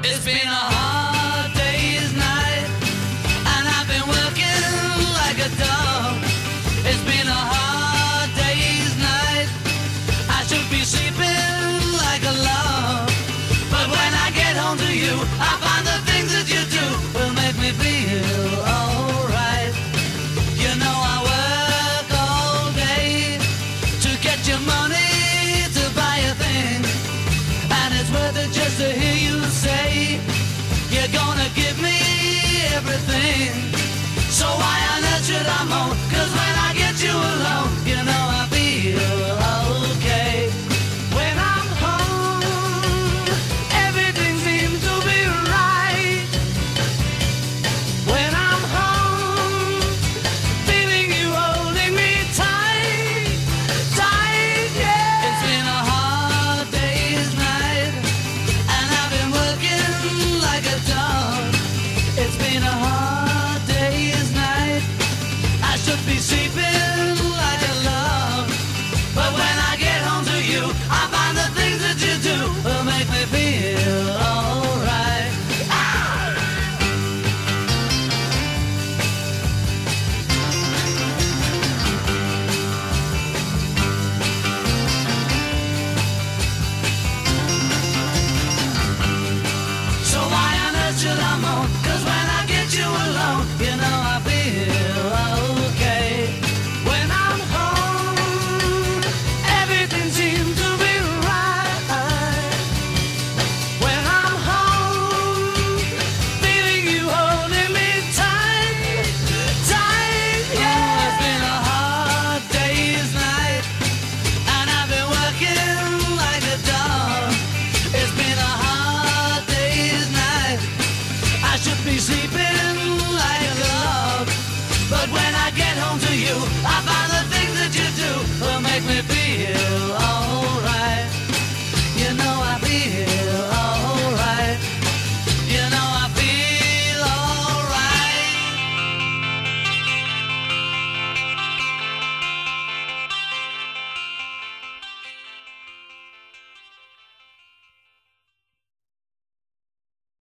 It's been a hard day's night, and I've been working like a dog. It's been a hard day's night. I should be sleeping like a log, but when I get home to you, I find the things that you do will make me feel alright. You know I work all day to get your money to buy a thing, and it's worth it just to hear you say you're gonna give me everything. So why on earth should I moan? 'Cause when I get you alone, you know I feel